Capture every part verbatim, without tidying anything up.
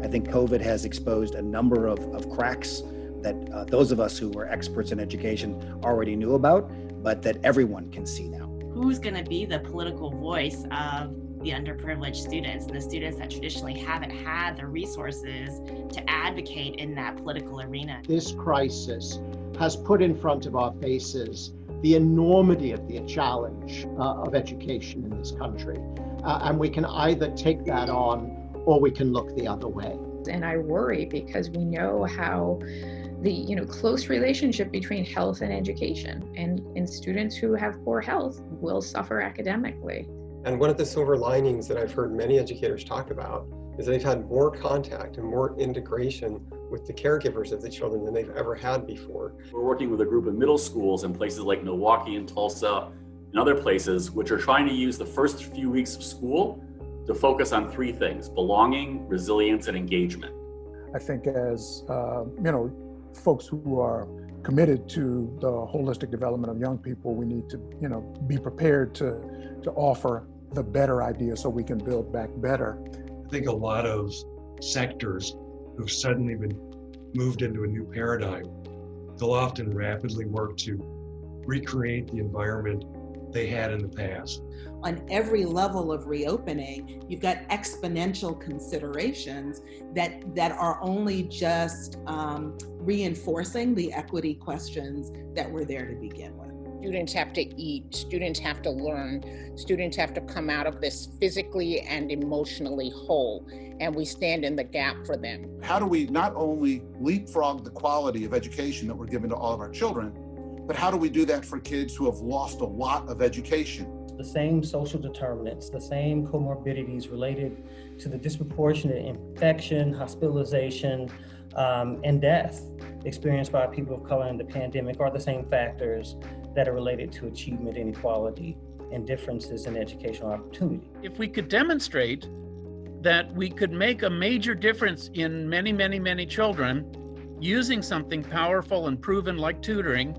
think COVID has exposed a number of, of cracks that uh, those of us who were experts in education already knew about, but that everyone can see now. Who's going to be the political voice of the underprivileged students and the students that traditionally haven't had the resources to advocate in that political arena? This crisis has put in front of our faces the enormity of the challenge uh, of education in this country. Uh, and we can either take that on or we can look the other way. And I worry because we know how the you know close relationship between health and education, and, and students who have poor health will suffer academically. And one of the silver linings that I've heard many educators talk about is they've had more contact and more integration with the caregivers of the children than they've ever had before. We're working with a group of middle schools in places like Milwaukee and Tulsa and other places, which are trying to use the first few weeks of school to focus on three things: belonging, resilience, and engagement. I think as, uh, you know, folks who are committed to the holistic development of young people, we need to, you know, be prepared to, to offer the better idea so we can build back better. I think a lot of sectors who've suddenly been moved into a new paradigm, they'll often rapidly work to recreate the environment they had in the past. On every level of reopening, you've got exponential considerations that, that are only just um, reinforcing the equity questions that were there to begin with. Students have to eat, students have to learn, students have to come out of this physically and emotionally whole, and we stand in the gap for them. How do we not only leapfrog the quality of education that we're giving to all of our children, but how do we do that for kids who have lost a lot of education? The same social determinants, the same comorbidities related to the disproportionate infection, hospitalization, um, and death experienced by people of color in the pandemic are the same factors that are related to achievement inequality and differences in educational opportunity. If we could demonstrate that we could make a major difference in many, many, many children using something powerful and proven like tutoring,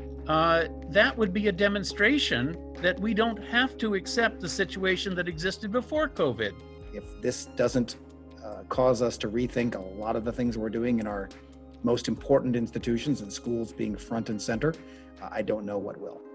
uh, that would be a demonstration that we don't have to accept the situation that existed before COVID. If this doesn't uh, cause us to rethink a lot of the things we're doing in our most important institutions and schools being front and center, uh, I don't know what will.